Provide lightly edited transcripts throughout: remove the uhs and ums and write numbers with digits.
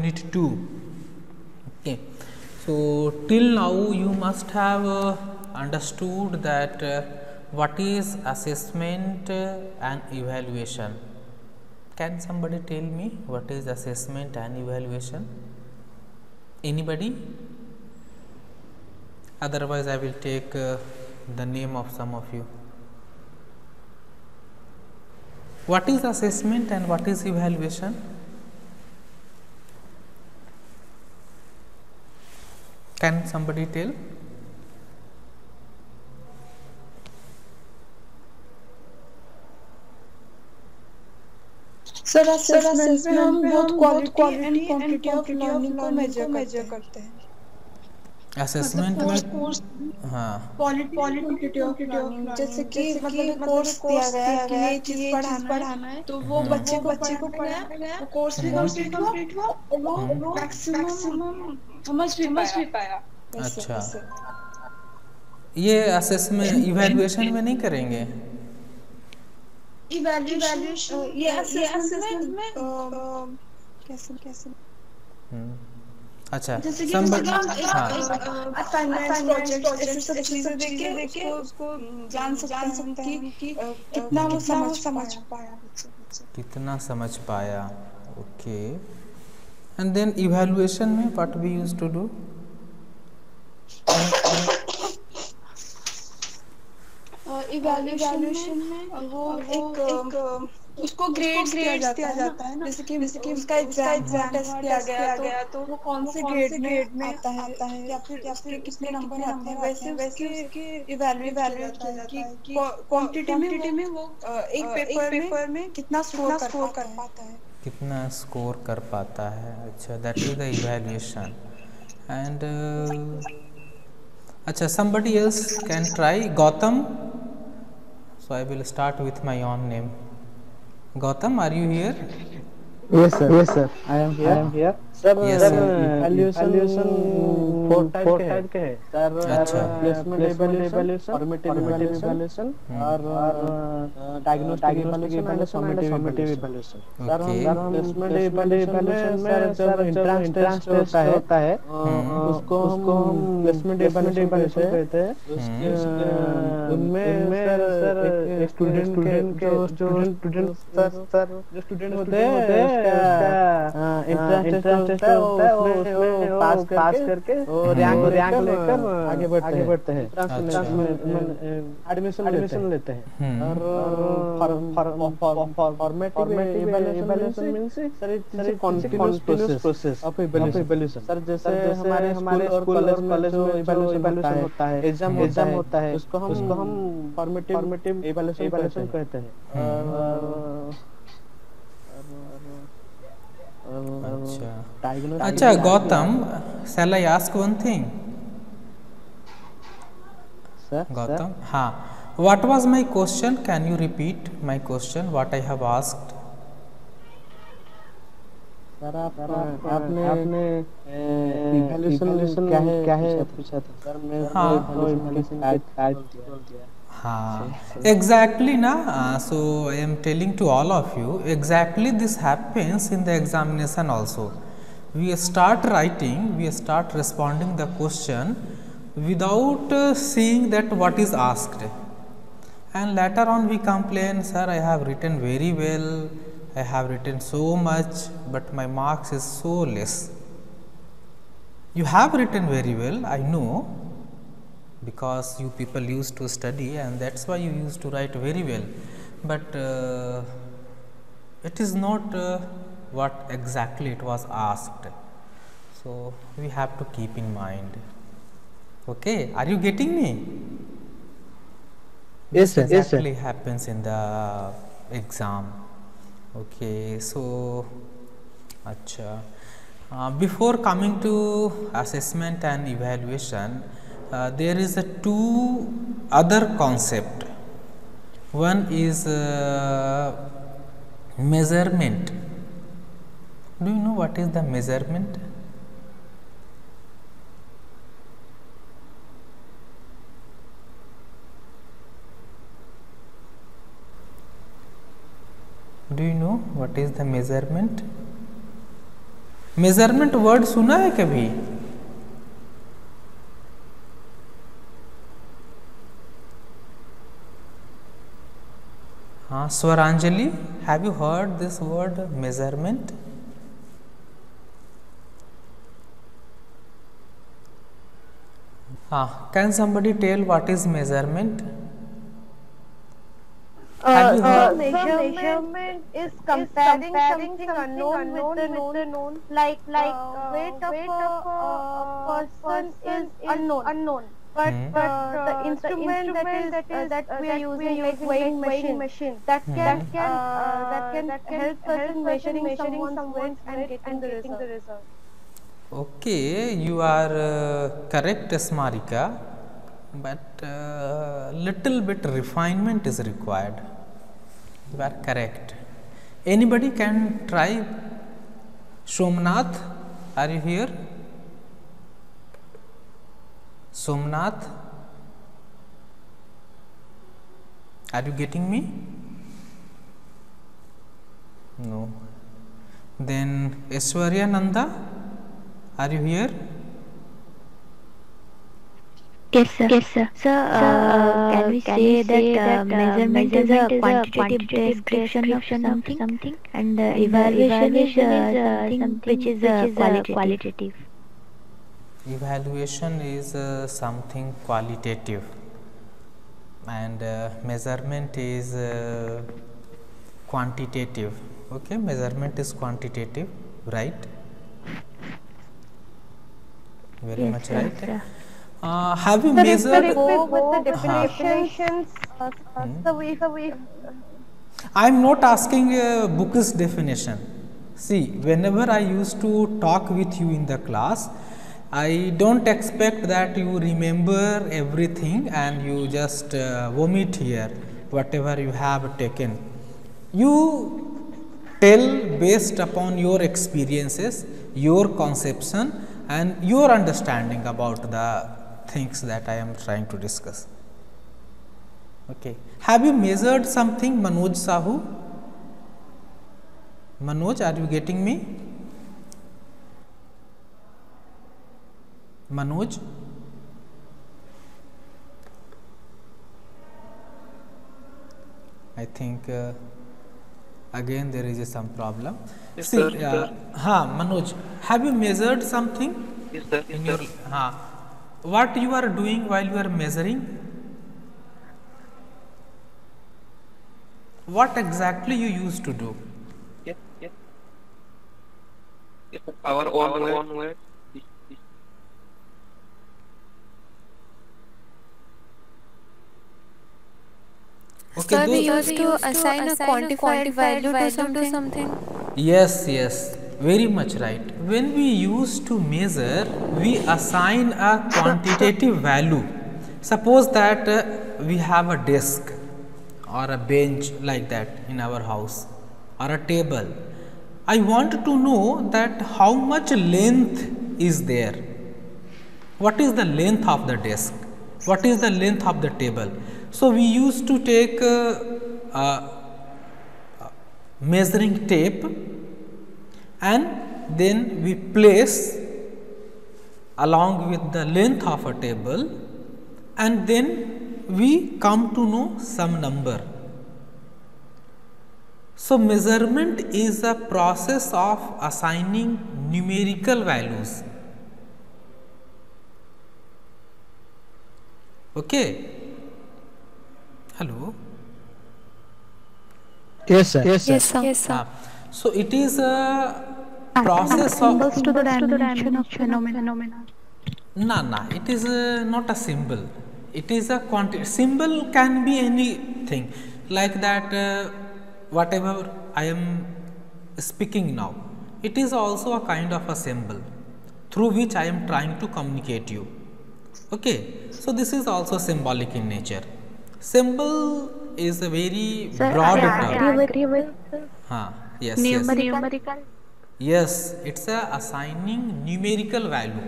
unit 2. Okay, so till now you must have understood that what is assessment and evaluation. Can somebody tell me what is assessment and evaluation? Anybody? Otherwise I will take the name of some of you. What is assessment and what is evaluation? Can somebody tell? Sir assessment में हम बहुत quality and quantity of learning को measure करते हैं। Assessment में हाँ quality quantity of learning, जैसे कि मतलब कोर्स दिया गया कि ये चीज पढ़ाना है तो वो बच्चे को पढ़ाया गया, वो कोर्स भी कंप्लीट हुआ और वो मैक्सिमम समझ भी पाया। अच्छा, ये असेसमेंट इवैल्यूएशन में नहीं करेंगे? इवैल्यूएशन ये असेसमेंट में कैसे अच्छा, जैसे कि असाइनमेंट प्रोजेक्ट ऐसे सब चीजें देके उसको जान सकते हैं कि कितना वो समझ पाया कितना समझ पाया। ओके, एंड देन इवैल्यूएशन में what we used to do? Evaluation में वो एक उसको ग्रेड्स दिया जाता है ना, जैसे कि उसका एग्जाम टेस्ट किया गया तो वो कौन से ग्रेड में आता है या फिर उसके कितने नंबर आते हैं, वैसे उसके इवैल्यूएट किया जाता है कि क्वांटिटी में वो एक पेपर में कितना स्कोर कर पाता है। कितना स्कोर कर पाता है। अच्छा, that is the evaluation. And अच्छा, somebody else can try. Gautam, so I will start with my own name. Gautam, are you here? Yes sir, I am here. Sir evaluation four type के है sir. अच्छा, placement evaluation, formative evaluation और diagnostic evaluation and summative evaluation. Sir हम placement evaluation में जब entrance test होता है उसको हम प्लेसमेंट इवैल्यूएशन कहते हैं। उनमें सर एक स्टूडेंट होते हैं उसका एंट्रेंस टेस्ट होता है, उसमें पास करके रैंक लेकर आगे बढ़ते हैं, एडमिशन लेते हैं। और formative evaluation means sir continuous process of evaluation. Sir जैसे हमारे स्कूल और कॉलेज में इवैल्यूएशन होता है, एग्जाम होता है, उसको हम फॉर्मेटिव इवैल्यूएशन कहते हैं। अच्छा Gautam, shall I ask one thing? Gautam, हाँ, what was my question? Can you repeat my question? What I have asked? Sir आपने इवैल्यूएशन क्या है पूछा था सर। मैं हाँ, exactly ना। So I am telling to all of you, exactly this happens in the examination also. We start writing, we start responding the question without seeing that what is asked, and later on we complain, sir I have written very well, I have written so much, but my marks is so less. You have written very well, I know, because you people used to study and that's why you used to write very well, but it is not what exactly it was asked. So we have to keep in mind. Okay, are you getting me? Yes sir. This exactly happens in the exam. Okay, so acha, before coming to assessment and evaluation, there is a two other concept. One is measurement. Do you know what is the measurement? Do you know what is the measurement? Measurement word सुना है कभी? हाँ, Swaranjali, have you heard this word measurement? हाँ, can somebody tell what is measurement? Have you heard? Measurement is comparing something unknown with the known, like weight of a person is unknown. But the instrument that we are using, like weighing machine, that can help us in measuring someone's weight and getting the result. Okay, you are correct, Smarika, but little bit refinement is required. You are correct. Anybody can try? Somnath, are you here? Somnath, are you getting me? No. Then Aishwarya Nanda, are you here? Yes, sir. Yes, sir. Can we say that measurement is a quantitative description of something, and evaluation is something which is qualitative. Evaluation is something qualitative, and measurement is quantitative. Okay, measurement is quantitative, right? Very much sir, right. sir. Have you measured? If we go with the definitions, I am not asking a book's definition. See, whenever I used to talk with you in the class, I don't expect that you remember everything and you just vomit here whatever you have taken. You tell based upon your experiences, your conception and your understanding about the things that I am trying to discuss. Okay. Have you measured something, Manoj Sahu? Manoj, are you getting me? Manoj? I think again there is some problem. Yes, See, sir. Manoj, have you measured something? Yes, sir. In Yes, your, sir. what you are doing while you are measuring? What exactly you used to do? Yes, yes. Yes, sir. Our own word. Okay, Sir, we those- used to assign a quantified value to something. Yes, yes, very much right. When we used to measure, we assign a quantitative value. Suppose that we have a desk or a bench like that in our house or a table. I want to know that how much length is there. What is the length of the desk? What is the length of the table? So, we used to take measuring tape and then we place along with the length of a table and then we come to know some number. So, measurement is a process of assigning numerical values. Okay. Hello. Yes, sir. Yes, sir. Yes, sir. Yes, sir. So, it is a process of To the dimension of phenomena. no, it is not a symbol. It is a quantity. Symbol can be anything like that. Whatever I am speaking now, it is also a kind of a symbol through which I am trying to communicate you. Okay. So, this is also symbolic in nature. Symbol is a very broad term. Agree with Yes, yes. numerical. Yes, it's a assigning numerical value.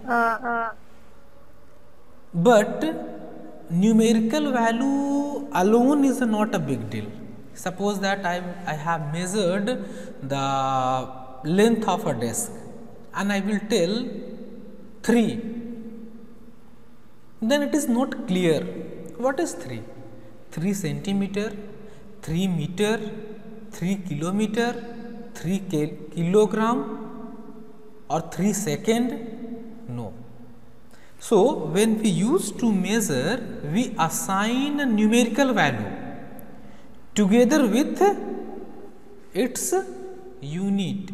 But numerical value alone is not a big deal. Suppose that I have measured the length of a desk and I will tell 3, then it is not clear. What is 3? 3 centimeter, 3 meter, 3 kilometer, 3 kilogram or 3 second? No. So, when we used to measure, we assign a numerical value together with its unit.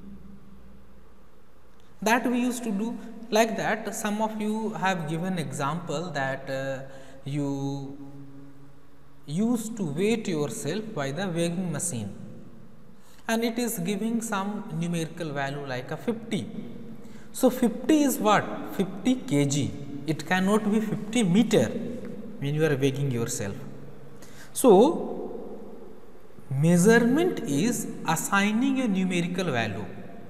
That we used to do like that. Some of you have given example that you used to weight yourself by the weighing machine, and it is giving some numerical value like a 50. So, 50 is what? 50 kg. It cannot be 50 meter when you are weighing yourself. So, measurement is assigning a numerical value.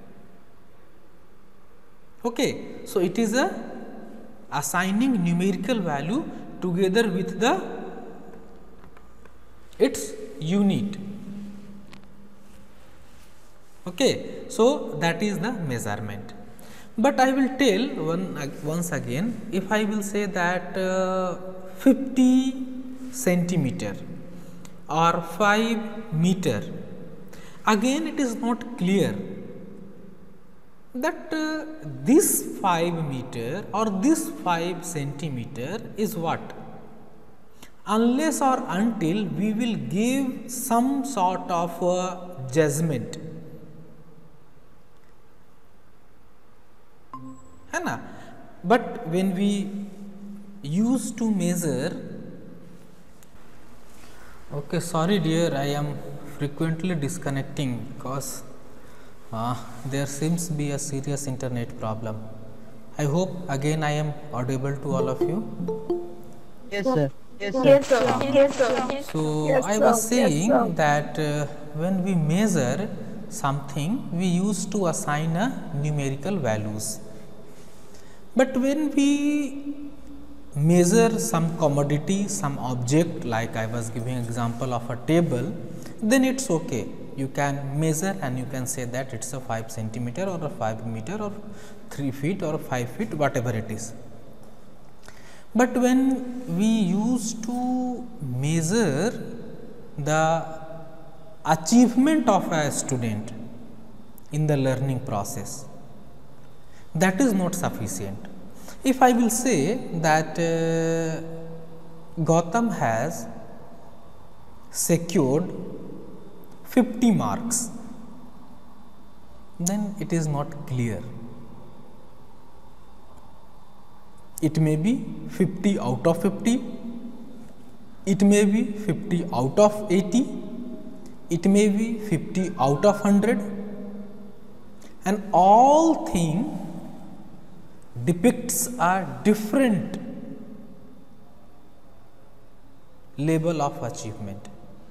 Okay. So, it is a assigning numerical value together with the its unit. Okay. So, that is the measurement. But I will tell once again, if I will say that 50 centimeter or 5 meter, again it is not clear that this 5 meter or this 5 centimeter is what, unless or until we will give some sort of judgment. है ना? But when we used to measure, okay, sorry dear, I am frequently disconnecting because there seems to be a serious internet problem. I hope again I am audible to all of you. Yes, sir. Yes, sir. Yes, sir. So, I was saying that when we measure something, we used to assign a numerical values. But when we measure some commodity, some object, like I was giving example of a table, then it is okay. You can measure and you can say that it is a 5 centimeter or a 5 meter or 3 feet or 5 feet, whatever it is. But when we used to measure the achievement of a student in the learning process, that is not sufficient. If I will say that Gautam has secured 50 marks, then it is not clear. It may be 50 out of 50, it may be 50 out of 80, it may be 50 out of 100, and all thing depicts a different level of achievement.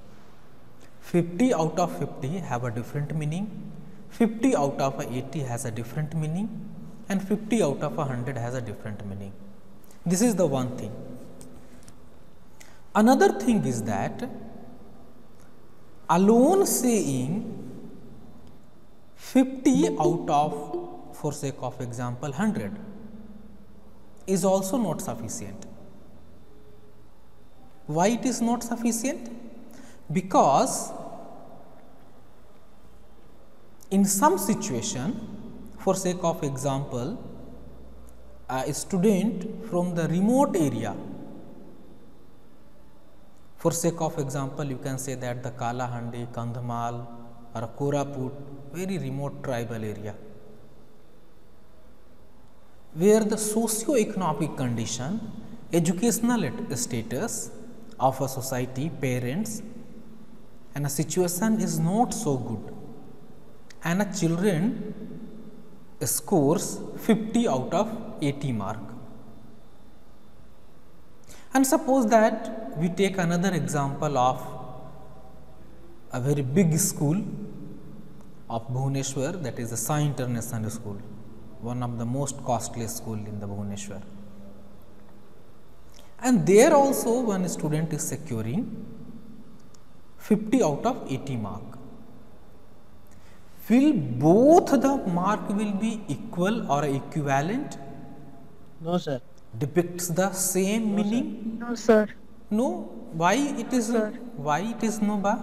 50 out of 50 have a different meaning, 50 out of 80 has a different meaning, and 50 out of 100 has a different meaning. This is the one thing. Another thing is that alone saying 50 out of, for sake of example, 100 is also not sufficient. Why it is not sufficient? Because in some situation, for sake of example, a student from the remote area, for sake of example, you can say that the Kalahandi, Kandhamal or Koraput, very remote tribal area, where the socio-economic condition, educational status of a society, parents, and a situation is not so good, and a children scores 50 out of 80 mark. And suppose that we take another example of a very big school of Bhubaneswar, that is the Sai International School, one of the most costly school in the Bhubaneswar. And there also one student is securing 50 out of 80 mark. will both the mark will be equal or equivalent? No sir. Depicts the same meaning? No, sir. No. Why it is? Why it is no ba?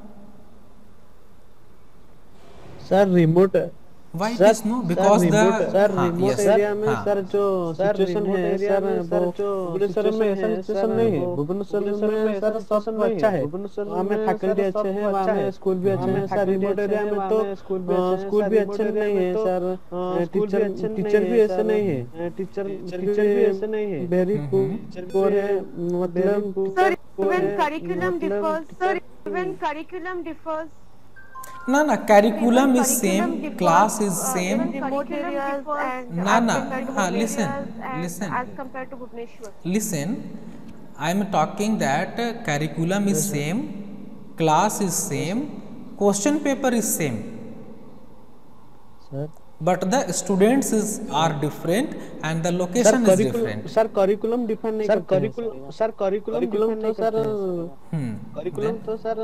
Sir remote Why it is no? Because the remote area में sir जो situation है sir वो भुवनेश्वर में ऐसा situation नहीं है। भुवनेश्वर में sir सब अच्छा है, वहाँ में फैकल्टी अच्छे हैं, वहाँ में स्कूल भी अच्छे हैं। सर रिमोट एरिया में तो स्कूल भी अच्छे नहीं है सर, टीचर भी ऐसे नहीं है, टीचर भी ऐसे नहीं है, वेरी पुअर है, मतलब Sir, even curriculum differs. Sir, even curriculum differs. ना ना curriculum is same, class is same. Remote areas and ना ना as compared to हाँ urban listen areas and listen as compared to Bhubaneswar. listen. I am talking that curriculum is same, class is same, question paper is same. Sir But the students are different and the location is different. Sir curriculum define नहीं करते। Sir curriculum तो sir curriculum तो sir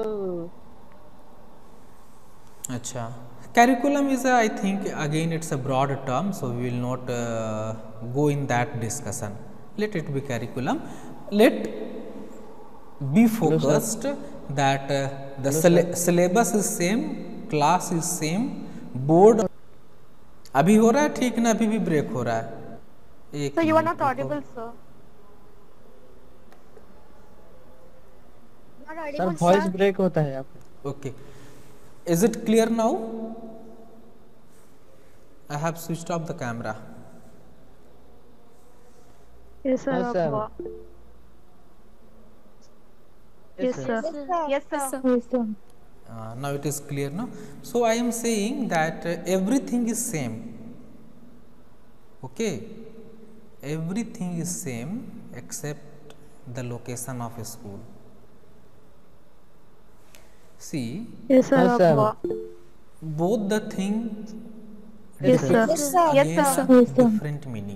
अच्छा, curriculum is I think again it's a broad term, so we will not go in that discussion. Let it be curriculum. Let be focused that the syllabus is same, class is same, board अभी हो रहा है ठीक ना, अभी भी break हो रहा है। एक So you are not audible, sir. Sir voice break होता है आपका। Okay, is it clear now? I have switched off the camera. Yes, sir. हाँ sir. Yes, sir. Yes, sir. Yes, sir. Now it is clear now. So I am saying that everything is same. Okay, everything is same except the location of a school. See, Yes, sir. हाँ sir. both the things Yes, sir. Yes, sir. Yes, sir. different meaning,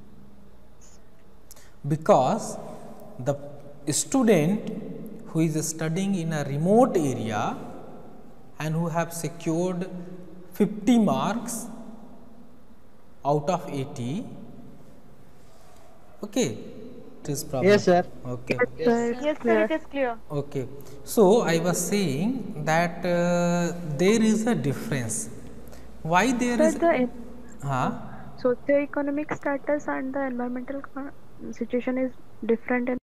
because the student who is studying in a remote area and who have secured 50 marks out of 80, okay, it is problem. Yes sir। Okay. Yes, sir. It is clear. Okay, so I was saying that there is a difference. Why there is? The Huh? socioeconomic status and the environmental situation is different in